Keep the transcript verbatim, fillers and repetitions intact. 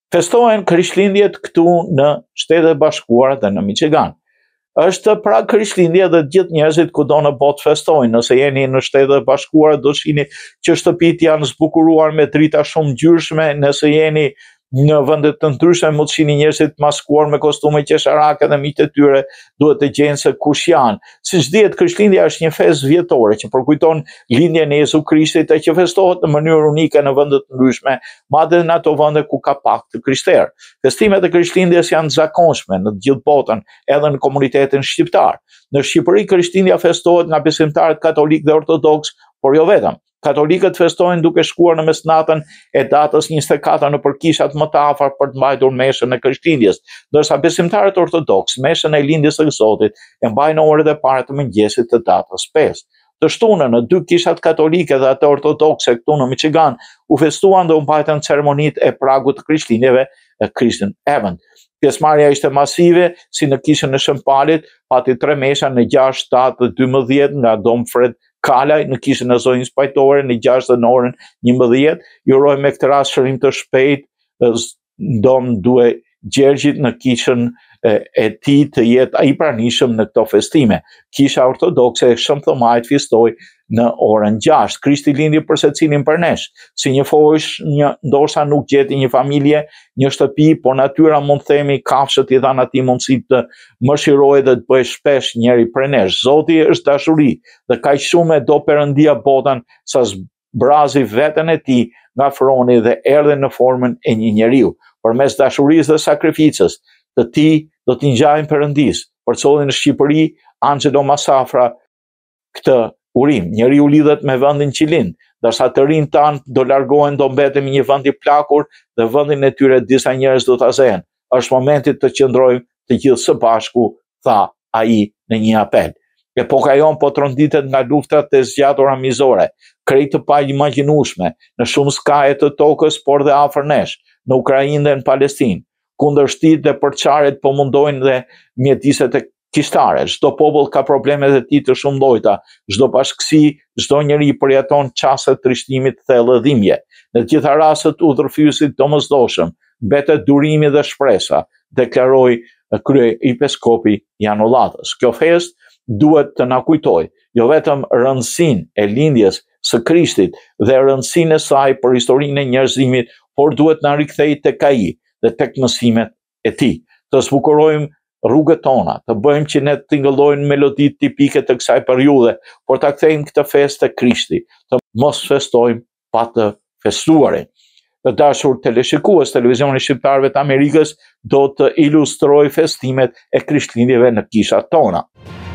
festohen Krishtlindjet këtu në Shtetet e Bashkuara dhe në Michigan. Është pra Krishtlindje dhe gjithë njerëzit kudo në botë festojnë. Nëse jeni në Shtetet e Bashkuara do shihni që shtëpitë janë zbukuruar me drita shumë ngjyrshme, nëse jeni në vendet të ndryshme mund të shihni njerëzit maskuar me kostume qesharake dhe miqtë e tyre duhet të gjejnë se kush janë. Siç dihet, Krishtlindja është një festë vjetore që përkujton lindjen e Jezu Krishtit e që festohet në mënyrë unike në vende të ndryshme, madje në ato vende ku ka pak të krishterë. Festimet e Krishtlindjes janë të zakonshme në të gjithë botën, edhe në komunitetin shqiptar. Në Shqipëri Krishtlindja festohet nga besimtarët katolik dhe ortodoks, por jo vetëm. Katolikët festojnë duke shkuar në mesnatën e datës njëzet e katër në përkishat më të afër për të mbajtur meshën e Krishtlindjes, ndërsa besimtarët ortodoks meshën e lindjes së Zotit e mbajnë orët e para të mëngjesit të datës pesë. Të shtunën në dy kishat katolike dhe ato ortodokse këtu në Michigan u festuan dhe u mbajtën ceremonitë e pragut të Krishtlindjeve, e Christian Event. Pjesëmarrja ishte masive, si në kishën e Shëmpalit, pati tre mesha në gjashtë, shtatë dhe dymbëdhjetë nga Dom Fred Kalaj, në kishën e zonjës pajtore në gjashtë dhe në orën njëmbëdhjetë, ju uroj me këtë rast shërim të shpejtë Dom Due Gjergjit në kishën e tij të jetë ai pranishëm në këto festime. Kisha ortodokse e Shëmthomajt festoi në orën gjashtë. Krishti lindi për secilin për nesh. Si një fosh, një ndoshta nuk gjeti një familje, një shtëpi, por natyra mund të themi kafshët i dhanë atij mundësi të mëshirojë dhe të bëjë shpesh njëri për nesh. Zoti është dashuri dhe kaq shumë do Perëndia botën sa zbrazi veten e tij nga froni dhe erdhi në formën e një njeriu. Përmes dashurisë dhe sakrificës të tij do t'i ngjajmë Perëndis. Për çollin në Shqipëri, Angelo Masafra këtë urim. Njeriu lidhet me vendin që lind, ndërsa të rinjt tanë do largohen, do mbetemi një vend i plakur dhe vendin e tyre disa njerëz do ta zehen. Është momenti të qëndrojmë të gjithë së bashku, tha ai në një apel. Epoka jon po tronditet nga luftat e zgjatura mizore, krejt të paimagjinueshme në shumë skaje të tokës, por dhe afër nesh, në Ukrainë dhe në Palestinë. Kundërshtit dhe përçarjet po mundojnë dhe mjediset e kishtare. Çdo popull ka problemet e tij të shumë llojta, çdo bashkësi, çdo njeri përjeton çaste të trishtimit dhe lëdhimje. Në të gjitha rastet udhërfysit domosdoshëm mbetet durimi dhe shpresa, deklaroi kryeepiskopi Jan Ullatës. Kjo festë duhet të na kujtojë jo vetëm rëndësinë e lindjes së Krishtit dhe rëndësinë e saj për historinë e njerëzimit, por duhet na rikthejë tek ai dhe tek mësimet e tij. Të zbukurojmë rrugët tona, të bëjmë që ne të tingëllojnë meloditë tipike të kësaj periudhe, por ta kthejmë këtë festë të Krishtit, të mos festojmë pa të festuarin. Të dashur teleshikues, televizioni shqiptarëve të Amerikës do të ilustrojë festimet e Krishtlindjeve në kishat tona.